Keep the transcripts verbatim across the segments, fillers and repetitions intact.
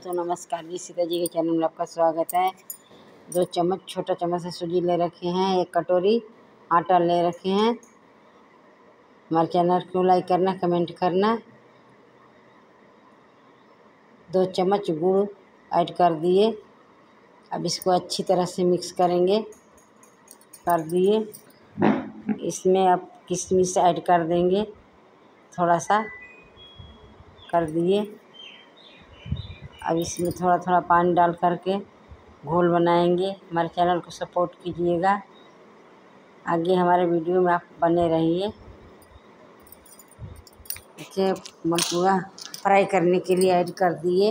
दोस्तों नमस्कार जी, सीता जी के चैनल में आपका स्वागत है। दो चम्मच छोटा चम्मच से सूजी ले रखे हैं, एक कटोरी आटा ले रखे हैं। हमारे चैनल को लाइक करना, कमेंट करना। दो चम्मच गुड़ ऐड कर दिए। अब इसको अच्छी तरह से मिक्स करेंगे। कर दिए। इसमें अब किशमिश ऐड कर देंगे, थोड़ा सा कर दिए। अब इसमें थोड़ा थोड़ा पानी डाल करके घोल बनाएंगे। हमारे चैनल को सपोर्ट कीजिएगा, आगे हमारे वीडियो में आप बने रहिए। इसे मलपुआ फ्राई करने के लिए ऐड कर दिए।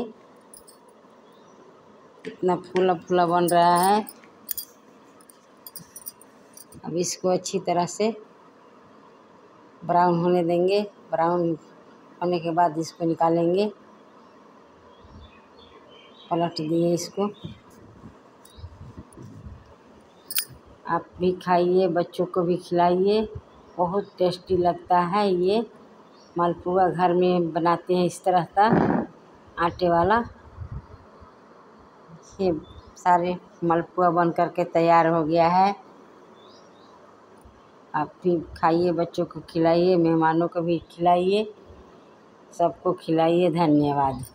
कितना फूला फूला बन रहा है। अब इसको अच्छी तरह से ब्राउन होने देंगे। ब्राउन होने के बाद इसको निकालेंगे। पलट दिए इसको। आप भी खाइए, बच्चों को भी खिलाइए, बहुत टेस्टी लगता है। ये मालपुआ घर में बनाते हैं इस तरह का आटे वाला। ये सारे मालपुआ बन करके तैयार हो गया है। आप भी खाइए, बच्चों को खिलाइए, मेहमानों को भी खिलाइए, सबको खिलाइए। धन्यवाद।